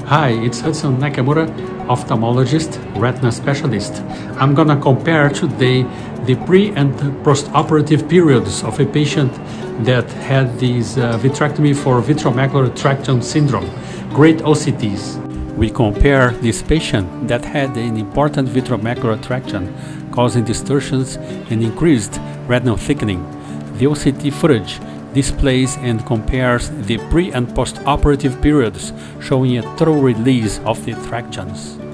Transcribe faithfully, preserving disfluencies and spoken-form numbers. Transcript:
Hi, it's Hudson Nakamura, ophthalmologist, retina specialist. I'm gonna compare today the pre and post-operative periods of a patient that had this uh, vitrectomy for vitreomacular traction syndrome, great O C Ts. We compare this patient that had an important vitreomacular traction causing distortions and increased retinal thickening. The O C T footage displays and compares the pre and post-operative periods, showing a thorough release of the tractions.